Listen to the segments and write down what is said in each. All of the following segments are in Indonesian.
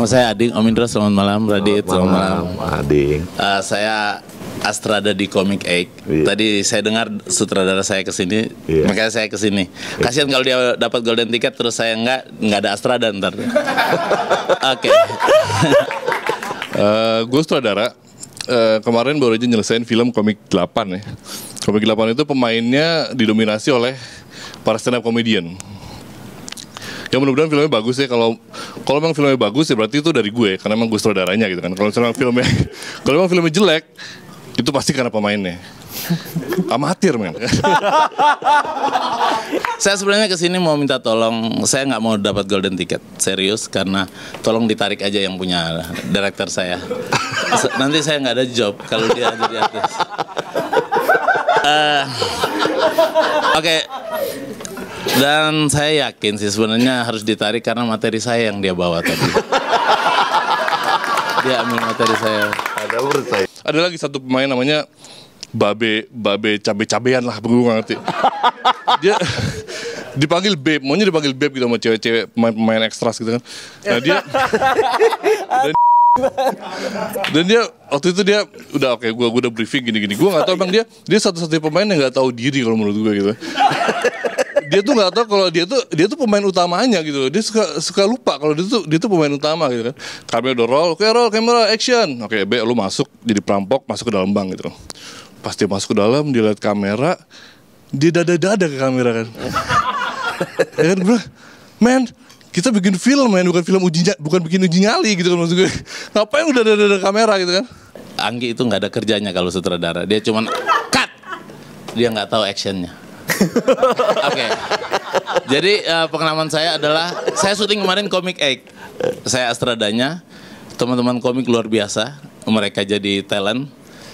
Nama saya Ading, Om Indra, selamat malam. Radit, selamat malam. Ading. Saya Astrada di Comic Egg. Iya. Tadi saya dengar sutradara saya kesini, makanya saya kesini. Kasihan kalau dia dapat golden ticket terus saya nggak ada Astrada ntar. Oke. Gue sutradara. Kemarin baru aja nyelesain film Komik 8 ya. Komik 8 itu pemainnya didominasi oleh para stand up comedian. Ya mudah-mudahan filmnya bagus ya. Kalau memang filmnya bagus ya berarti itu dari gue, karena emang gue sutradaranya gitu kan. Kalau memang filmnya jelek, itu pasti karena pemainnya. Amatir men. Saya sebenarnya kesini mau minta tolong. Saya nggak mau dapat golden ticket, serius, karena tolong ditarik aja yang punya director saya. Nanti saya nggak ada job kalau dia jadi artis. Oke. Dan saya yakin sih sebenarnya harus ditarik karena materi saya yang dia bawa tadi. Dia ambil materi saya. Ada lagi satu pemain namanya Babe cabe-cabean lah, gue gak ngerti. Dia dipanggil Babe, maunya dipanggil Babe gitu sama cewek-cewek pemain ekstras gitu kan. Nah dia dan dia waktu itu dia udah oke, gue udah briefing gini-gini. Gue nggak tahu emang dia satu-satunya pemain yang nggak tahu diri kalau menurut gue gitu. Dia tuh nggak tahu kalau dia tuh pemain utamanya gitu. Dia suka lupa kalau dia tuh pemain utama gitu kan. Kamera udah roll, oke roll, kamera action. Oke, B lu masuk jadi perampok, masuk ke dalam bank gitu. Pas dia masuk ke dalam, dia lihat kamera, dia dada-dada ke kamera kan. Ya kan bro, man, kita bikin film man, bukan bikin uji nyali gitu kan maksud gue. Ngapain udah dada-dada kamera gitu kan? Anggi itu nggak ada kerjanya kalau sutradara. Dia cuman cut, dia nggak tahu actionnya. Oke. Jadi pengalaman saya adalah saya syuting kemarin Comic Egg. Saya Astradanya, teman-teman komik luar biasa, mereka jadi talent.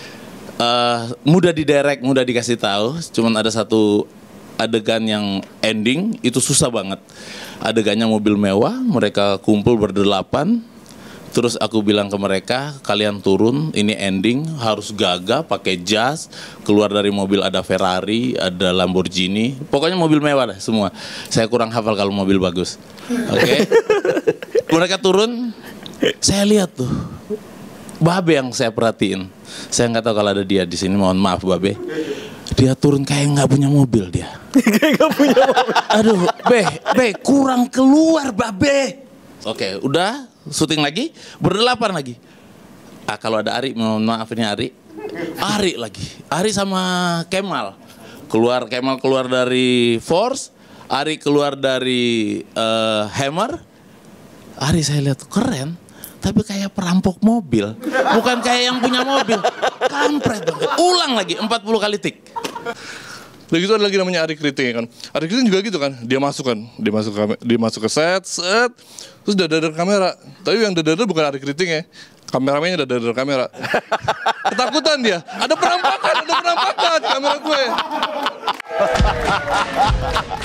Mudah didirect, mudah dikasih tahu. Cuman ada satu adegan yang ending itu susah banget. Adegannya mobil mewah, mereka kumpul berdelapan. Terus aku bilang ke mereka, kalian turun, ini ending, harus gagah, pakai jas, keluar dari mobil ada Ferrari, ada Lamborghini, pokoknya mobil mewah lah semua. Saya kurang hafal kalau mobil bagus. Oke. Mereka turun, saya lihat tuh, Babe yang saya perhatiin. Saya nggak tahu kalau ada dia di sini, mohon maaf Babe. Dia turun kayak nggak punya mobil dia. Kayak nggak punya mobil. Aduh, Be, kurang keluar Babe. Oke, udah syuting lagi, berdelapan lagi. Kalau ada Ari, mohon maaf ini Ari lagi. Ari sama Kemal keluar dari Force, Ari keluar dari Hammer. Ari saya lihat keren, tapi kayak perampok mobil, bukan kayak yang punya mobil. Kampret banget. Ulang lagi 40 kali tik. Udah gitu ada lagi namanya Ari Kriting kan. Ari Kriting juga gitu kan. Dia masuk ke set, terus dadar kamera. Tapi yang dadar bukan Ari Kriting ya. Kameramennya dadar kamera. Ketakutan dia. Ada penampakan kamera gue.